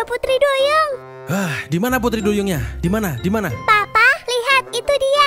Putri Duyung. Di mana Putri Duyungnya? Di mana? Di mana? Papa, lihat itu dia.